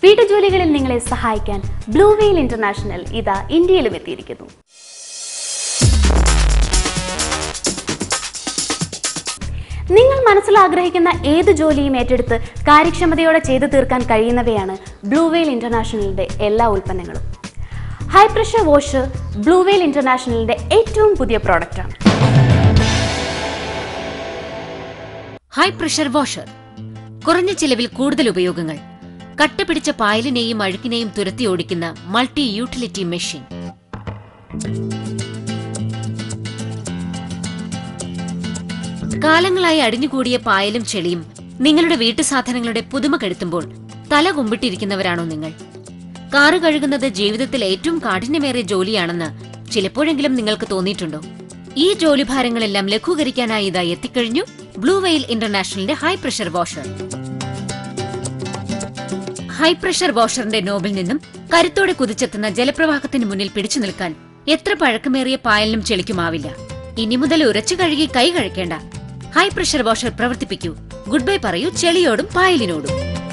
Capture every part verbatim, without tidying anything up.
വീട്ടുജോലികളിൽ നിങ്ങളെ സഹായിക്കാൻ blue whale international ഇതാ ഇന്ത്യയിലും എത്തിയിരിക്കുന്നു. നിങ്ങൾ മനസ്സിൽ ആഗ്രഹിക്കുന്ന ഏത് ജോലിയും ഏറ്റെടുത്ത് കാര്യക്ഷമതയോടെ ചെയ്തു തീർക്കാൻ കഴിയുന്നവയാണ് ബ്ലൂ വെയിൽ ഇന്റർനാഷണലിന്റെ എല്ലാ ഉൽപ്പന്നങ്ങളും. High pressure washer blue whale ഇന്റർനാഷണലിന്റെ ഏറ്റവും പുതിയ പ്രോഡക്റ്റാണ്. ഹൈ പ്രഷർ വാഷർ, കുറഞ്ഞ ചിലവിൽ കൂടുതൽ ഉപയോഗങ്ങൾ, കട്ടപിടിച്ച പായലിനെയും അഴുക്കിനെയും തുരത്തി ഓടിക്കുന്ന മൾട്ടി യൂട്ടിലിറ്റി മെഷീൻ. കാലങ്ങളായി അടിഞ്ഞുകൂടിയ പായലും ചെളിയും നിങ്ങളുടെ വീട്ടുസാധനങ്ങളുടെ പുതുമ കെടുത്തുമ്പോൾ തല കുമ്പിട്ടിരിക്കുന്നവരാണോ നിങ്ങൾ? കാറ് കഴുകുന്നത് ജീവിതത്തിൽ ഏറ്റവും കാഠിന്യമേറിയ ജോലിയാണെന്ന് ചിലപ്പോഴെങ്കിലും നിങ്ങൾക്ക് തോന്നിയിട്ടുണ്ടോ? ഈ ജോലിഭാരങ്ങളെല്ലാം ലഘൂകരിക്കാനായി ഇതായി എത്തിക്കഴിഞ്ഞു ബ്ലൂ വെയിൽ ഇന്റർനാഷണലിന്റെ high pressure washer. High pressure വാഷറിന്റെ നോബിൽ നിന്നും കരുത്തോടെ കുതിച്ചെത്തുന്ന ജലപ്രവാഹത്തിന് മുന്നിൽ പിടിച്ചു നിൽക്കാൻ എത്ര പഴക്കമേറിയ പായലിനും ചെളിക്കുമാവില്ല. ഇനി മുതൽ ഉരച്ചു കഴുകി കൈ കഴിക്കേണ്ട. ഹൈ പ്രഷർ വാഷർ പ്രവർത്തിപ്പിക്കൂ. ഗുഡ് ബൈ പറയൂ ചെളിയോടും പായലിനോടും.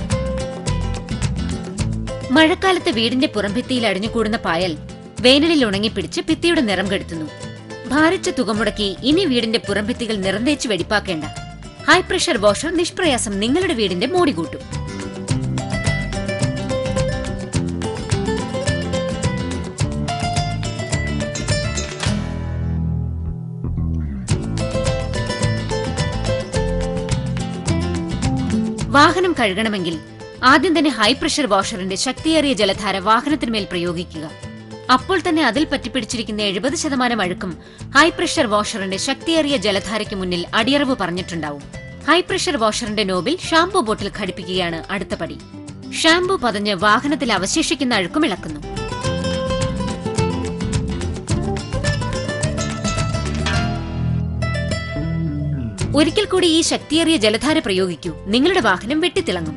മഴക്കാലത്ത് വീടിന്റെ പുറംഭിത്തിയിൽ അടിഞ്ഞുകൂടുന്ന പായൽ വേനലിൽ ഉണങ്ങിപ്പിടിച്ച് ഭിത്തിയുടെ നിറം കെടുത്തുന്നു. ഭാരിച്ച തുക മുടക്കി ഇനി വീടിന്റെ പുറംഭിത്തികൾ നിറം തേച്ച് വെടിപ്പാക്കേണ്ട. ഹൈ പ്രഷർ വാഷർ നിഷ്പ്രയാസം നിങ്ങളുടെ വീടിന്റെ മോടി കൂട്ടും. വാഹനം കഴുകണമെങ്കിൽ ആദ്യം തന്നെ ഹൈ പ്രഷർ വാഷറിന്റെ ശക്തിയേറിയ ജലധാര വാഹനത്തിന്മേൽ പ്രയോഗിക്കുക. അപ്പോൾ തന്നെ അതിൽ പറ്റിപ്പിടിച്ചിരിക്കുന്ന എഴുപത് ശതമാനം അഴുക്കും ഹൈ പ്രഷർ വാഷറിന്റെ ശക്തിയേറിയ ജലധാരയ്ക്ക് മുന്നിൽ അടിയറവ് പറഞ്ഞിട്ടുണ്ടാവും. ഹൈ പ്രഷർ വാഷറിന്റെ നോബിൽ ഷാംപൂ ബോട്ടിൽ ഘടിപ്പിക്കുകയാണ് അടുത്ത പടി. ഷാംപൂ പതഞ്ഞ് വാഹനത്തിൽ അവശേഷിക്കുന്ന അഴുക്കും ഇളക്കുന്നു. ഒരിക്കൽ കൂടി ഈ ശക്തിയേറിയ ജലധാര പ്രയോഗിക്കൂ. നിങ്ങളുടെ വാഹനം വെട്ടിത്തിളങ്ങും.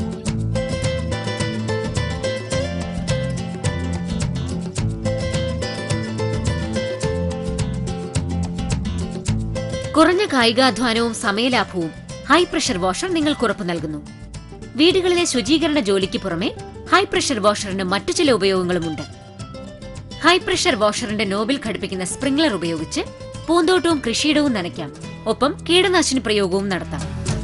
കുറഞ്ഞ കായികാധ്വാനവും സമയലാഭവും ഹൈ പ്രഷർ വാഷർ നിങ്ങൾക്ക് ഉറപ്പു നൽകുന്നു. വീടുകളിലെ ശുചീകരണ ജോലിക്ക് പുറമെ ഹൈ പ്രഷർ വാഷറിന് മറ്റു ചില ഉപയോഗങ്ങളുമുണ്ട്. ഹൈ പ്രഷർ വാഷറിന്റെ നോബിൽ ഘടിപ്പിക്കുന്ന സ്പ്രിംഗ്ലർ ഉപയോഗിച്ച് പൂന്തോട്ടവും കൃഷിയിടവും നനയ്ക്കാം. ഒപ്പം കീടനാശിനി പ്രയോഗവും നടത്താം.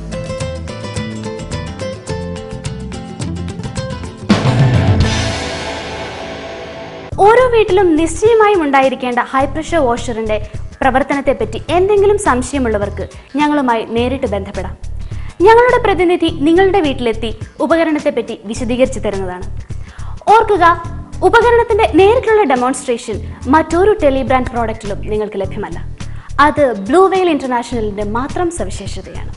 ഓരോ വീട്ടിലും നിശ്ചയമായും ഉണ്ടായിരിക്കേണ്ട ഹൈ പ്രഷർ വാഷറിന്റെ പ്രവർത്തനത്തെപ്പറ്റി എന്തെങ്കിലും സംശയമുള്ളവർക്ക് ഞങ്ങളുമായി നേരിട്ട് ബന്ധപ്പെടാം. ഞങ്ങളുടെ പ്രതിനിധി നിങ്ങളുടെ വീട്ടിലെത്തി ഉപകരണത്തെപ്പറ്റി വിശദീകരിച്ചു തരുന്നതാണ്. ഓർക്കുക, ഉപകരണത്തിന്റെ നേരിട്ടുള്ള ഡെമോൺസ്ട്രേഷൻ മറ്റൊരു ടെലിബ്രാൻഡ് പ്രോഡക്റ്റിലും നിങ്ങൾക്ക് ലഭ്യമല്ല. അത് ബ്ലൂ വെയിൽ ഇന്റർനാഷണലിന്റെ മാത്രം സവിശേഷതയാണ്.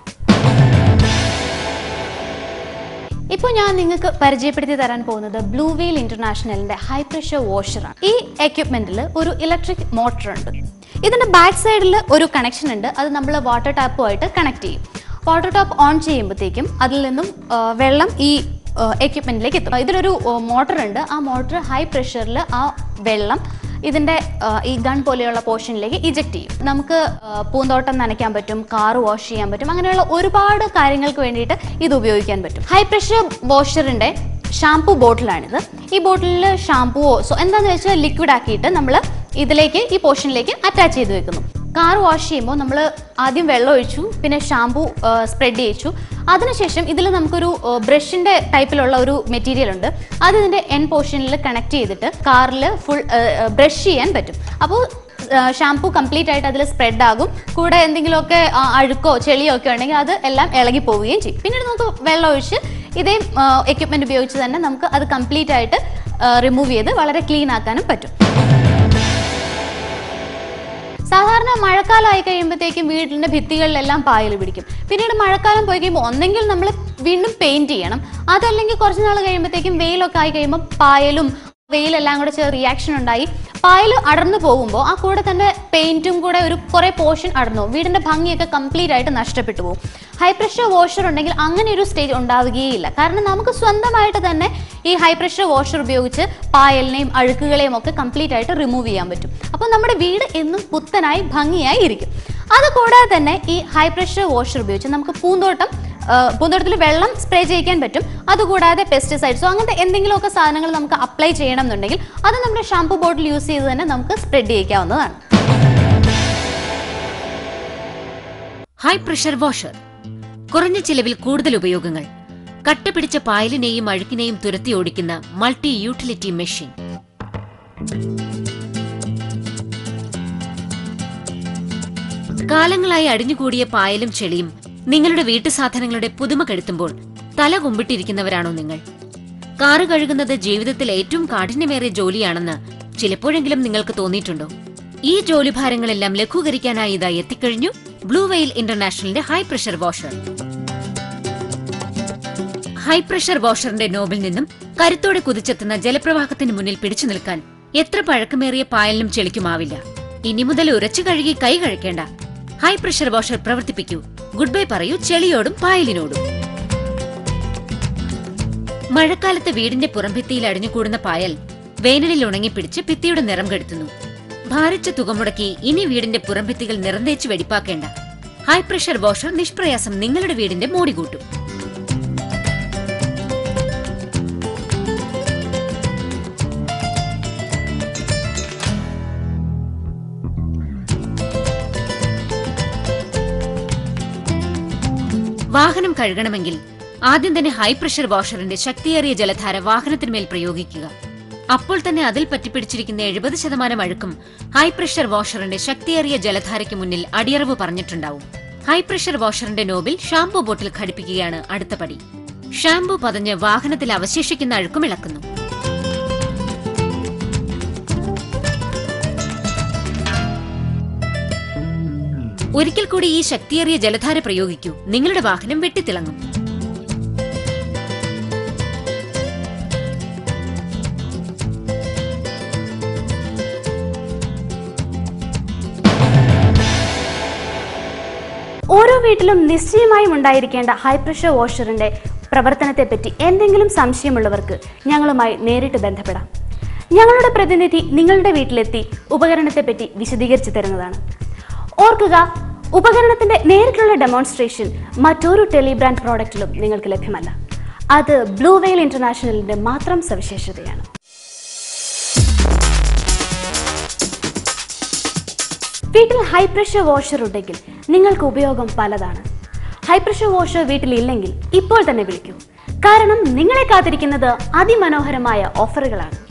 ഇപ്പോൾ ഞാൻ നിങ്ങൾക്ക് പരിചയപ്പെടുത്തി തരാൻ പോകുന്നത് ബ്ലൂ വെയിൽ ഇന്റർനാഷണലിന്റെ ഹൈ പ്രഷർ വാഷറാണ്. ഈ എക്യുപ്മെന്റിൽ ഒരു ഇലക്ട്രിക് മോട്ടർ ഉണ്ട്. ഇതിന്റെ ബാക്ക് സൈഡിൽ ഒരു കണക്ഷൻ ഉണ്ട്. അത് നമ്മൾ വാട്ടർ ടാപ്പുമായിട്ട് കണക്ട് ചെയ്യും. വാട്ടർ ടാപ്പ് ഓൺ ചെയ്യുമ്പോഴത്തേക്കും അതിൽ നിന്നും വെള്ളം ഈ എക്യുപ്മെന്റിലേക്ക് എത്തും. ഇതിലൊരു മോട്ടർ ഉണ്ട്. ആ മോട്ടർ ഹൈ പ്രഷറിൽ ആ വെള്ളം ഇതിന്റെ ഈ ഗൺ പോലെയുള്ള പോർഷനിലേക്ക് ഇജക്ട് ചെയ്യും. നമുക്ക് പൂന്തോട്ടം നനയ്ക്കാൻ പറ്റും, കാറ് വാഷ് ചെയ്യാൻ പറ്റും, അങ്ങനെയുള്ള ഒരുപാട് കാര്യങ്ങൾക്ക് വേണ്ടിയിട്ട് ഇത് ഉപയോഗിക്കാൻ പറ്റും. ഹൈ പ്രഷർ വാഷറിന്റെ ഷാംപൂ ബോട്ടിലാണിത്. ഈ ബോട്ടിലിൽ ഷാംപൂവോ സോ എന്താണെന്ന് വെച്ചാൽ ലിക്വിഡ് ആക്കിയിട്ട് നമ്മൾ ഇതിലേക്ക് ഈ പോർഷനിലേക്ക് അറ്റാച്ച് ചെയ്ത് വെക്കുന്നു. കാർ വാഷ് ചെയ്യുമ്പോൾ നമ്മൾ ആദ്യം വെള്ളം ഒഴിച്ചു, പിന്നെ ഷാംപൂ സ്പ്രെഡ് ചെയ്യിച്ചു. അതിനുശേഷം ഇതിൽ നമുക്കൊരു ബ്രഷിന്റെ ടൈപ്പിലുള്ള ഒരു മെറ്റീരിയൽ ഉണ്ട്. അത് ഇതിന്റെ എൻ പോർഷനിൽ കണക്ട് ചെയ്തിട്ട് കാറിൽ ഫുൾ ബ്രഷ് ചെയ്യാൻ പറ്റും. അപ്പോൾ ഷാംപൂ കംപ്ലീറ്റ് ആയിട്ട് അതിൽ സ്പ്രെഡ് ആകും. കൂടെ എന്തെങ്കിലുമൊക്കെ അഴുക്കോ ചെളിയോ ഒക്കെ ഉണ്ടെങ്കിൽ അത് എല്ലാം ഇളകി പോവുകയും ചെയ്യും. പിന്നീട് നമുക്ക് വെള്ളം ഒഴിച്ച് ഇതേ എക്യുപ്മെന്റ് ഉപയോഗിച്ച് തന്നെ നമുക്ക് അത് കംപ്ലീറ്റ് ആയിട്ട് റിമൂവ് ചെയ്ത് വളരെ ക്ലീൻ ആക്കാനും പറ്റും. സാധാരണ മഴക്കാലം ആയി കഴിയുമ്പോഴത്തേക്കും വീടിൻ്റെ ഭിത്തികളിലെല്ലാം പായൽ പിടിക്കും. പിന്നീട് മഴക്കാലം പോയി കഴിയുമ്പോൾ ഒന്നെങ്കിൽ നമ്മൾ വീണ്ടും പെയിന്റ് ചെയ്യണം, അതല്ലെങ്കിൽ കുറച്ച് നാൾ കഴിയുമ്പോഴത്തേക്കും വെയിലൊക്കെ ആയി കഴിയുമ്പോൾ പായലും വെയിലെല്ലാം കൂടെ ചേർന്ന് റിയാക്ഷൻ ഉണ്ടായി പായൽ അടർന്നു പോകുമ്പോൾ ആ കൂടെ തന്നെ പെയിന്റും കൂടെ ഒരു കുറേ പോർഷൻ അടർന്നു പോകും. വീടിൻ്റെ ഭംഗിയൊക്കെ കംപ്ലീറ്റ് ആയിട്ട് നഷ്ടപ്പെട്ടു പോകും. ഹൈ പ്രഷർ വാഷർ ഉണ്ടെങ്കിൽ അങ്ങനെ ഒരു സ്റ്റേജ് ഉണ്ടാവുകയില്ല. കാരണം നമുക്ക് സ്വന്തമായിട്ട് തന്നെ ഈ ഹൈ പ്രഷർ വാഷർ ഉപയോഗിച്ച് പായലിനെയും അഴുക്കുകളെയും ഒക്കെ കംപ്ലീറ്റ് ആയിട്ട് റിമൂവ് ചെയ്യാൻ പറ്റും. അപ്പോൾ നമ്മുടെ വീട് എന്നും പുത്തനായി ഭംഗിയായി ഇരിക്കും. അതുകൂടാതെ തന്നെ ഈ ഹൈ പ്രഷർ വാഷർ ഉപയോഗിച്ച് നമുക്ക് പൂന്തോട്ടം പൂന്തോട്ടത്തിൽ വെള്ളം സ്പ്രേ ചെയ്യിക്കാൻ പറ്റും. അതുകൂടാതെ പെസ്റ്റിസൈഡ്സോ അങ്ങനത്തെ എന്തെങ്കിലുമൊക്കെ സാധനങ്ങൾ നമുക്ക് അപ്ലൈ ചെയ്യണം എന്നുണ്ടെങ്കിൽ അത് നമ്മുടെ ഷാംപൂ ബോട്ടിൽ യൂസ് ചെയ്ത് തന്നെ നമുക്ക് സ്പ്രെഡ് ചെയ്യിക്കാവുന്നതാണ്. High pressure washer. കുറഞ്ഞ ചിലവിൽ കൂടുതൽ ഉപയോഗങ്ങൾ. കട്ടപിടിച്ച പായലിനെയും അഴുക്കിനെയും തുരത്തി ഓടിക്കുന്ന മൾട്ടി യൂട്ടിലിറ്റി മെഷീൻ. കാലങ്ങളായി അടിഞ്ഞുകൂടിയ പായലും ചെളിയും നിങ്ങളുടെ വീട്ടു സാധനങ്ങളുടെ പുതുമ കെടുത്തുമ്പോൾ തല കുമ്പിട്ടിരിക്കുന്നവരാണോ നിങ്ങൾ? കാറ് കഴുകുന്നത് ജീവിതത്തിൽ ഏറ്റവും കാഠിന്യമേറിയ ജോലിയാണെന്ന് ചിലപ്പോഴെങ്കിലും നിങ്ങൾക്ക് തോന്നിയിട്ടുണ്ടോ? ഈ ജോലിഭാരങ്ങളെല്ലാം ലഘൂകരിക്കാനായി ഇതാ എത്തിക്കഴിഞ്ഞു ബ്ലൂ വെയിൽ ഇന്റർനാഷണലിന്റെ high pressure washer. High pressure വാഷറിന്റെ നോബിൽ നിന്നും കരുത്തോടെ കുതിച്ചെത്തുന്ന ജലപ്രവാഹത്തിന് മുന്നിൽ പിടിച്ചു നിൽക്കാൻ എത്ര പഴക്കമേറിയ പായലിനും ചെളിക്കുമാവില്ല. ഇനി മുതൽ ഉരച്ചു കഴുകി കൈ കഴിക്കേണ്ട. ഹൈ പ്രഷർ വാഷർ പ്രവർത്തിപ്പിക്കൂ. ഗുഡ് ബൈ പറയൂ ചെളിയോടും പായലിനോടും. മഴക്കാലത്ത് വീടിന്റെ പുറംഭിത്തിയിൽ അടിഞ്ഞുകൂടുന്ന പായൽ വേനലിൽ ഉണങ്ങിപ്പിടിച്ച് ഭിത്തിയുടെ നിറം കെടുത്തുന്നു. ഭാരിച്ച തുക മുടക്കി ഇനി വീടിന്റെ പുറംഭിത്തികൾ നിറം തേച്ച് വെടിപ്പാക്കേണ്ട. ഹൈ പ്രഷർ വാഷർ നിഷ്പ്രയാസം നിങ്ങളുടെ വീടിന്റെ മോടി കൂട്ടും. വാഹനം കഴുകണമെങ്കിൽ ആദ്യം തന്നെ ഹൈ പ്രഷർ വാഷറിന്റെ ശക്തിയേറിയ ജലധാര വാഹനത്തിന്മേൽ പ്രയോഗിക്കുക. അപ്പോൾ തന്നെ അതിൽ പറ്റിപ്പിടിച്ചിരിക്കുന്ന എഴുപത് ശതമാനം അഴുക്കും ഹൈ പ്രഷർ വാഷറിന്റെ ശക്തിയേറിയ ജലധാരയ്ക്ക് മുന്നിൽ അടിയറവ് പറഞ്ഞിട്ടുണ്ടാവും. ഹൈ പ്രഷർ വാഷറിന്റെ നോബിൽ ഷാംപൂ ബോട്ടിൽ ഘടിപ്പിക്കുകയാണ് അടുത്ത പടി. ഷാംപൂ പതഞ്ഞ് വാഹനത്തിൽ അവശേഷിക്കുന്ന അഴുക്കും ഇളക്കുന്നു. ഒരിക്കൽ കൂടി ഈ ശക്തിയേറിയ ജലധാര പ്രയോഗിക്കൂ. നിങ്ങളുടെ വാഹനം വെട്ടിത്തിളങ്ങും. ഓരോ വീട്ടിലും നിശ്ചയമായും ഉണ്ടായിരിക്കേണ്ട ഹൈ പ്രഷർ വാഷറിന്റെ പ്രവർത്തനത്തെപ്പറ്റി എന്തെങ്കിലും സംശയമുള്ളവർക്ക് ഞങ്ങളുമായി നേരിട്ട് ബന്ധപ്പെടാം. ഞങ്ങളുടെ പ്രതിനിധി നിങ്ങളുടെ വീട്ടിലെത്തി ഉപകരണത്തെപ്പറ്റി വിശദീകരിച്ചു തരുന്നതാണ്. ഓർക്കുക, ഉപകരണത്തിന്റെ നേരിട്ടുള്ള ഡെമോൺസ്ട്രേഷൻ മറ്റൊരു ടെലിബ്രാൻഡ് പ്രോഡക്റ്റിലും നിങ്ങൾക്ക് ലഭ്യമല്ല. അത് ബ്ലൂ വെയിൽ ഇന്റർനാഷണലിന്റെ മാത്രം സവിശേഷതയാണ്. വീട്ടിൽ ഹൈ പ്രഷർ വാഷർ ഉണ്ടെങ്കിൽ നിങ്ങൾക്ക് ഉപയോഗം പലതാണ്. ഹൈ പ്രഷർ വാഷർ വീട്ടിലില്ലെങ്കിൽ ഇപ്പോൾ തന്നെ വിളിക്കൂ. കാരണം നിങ്ങളെ കാത്തിരിക്കുന്നത് അതിമനോഹരമായ ഓഫറുകളാണ്.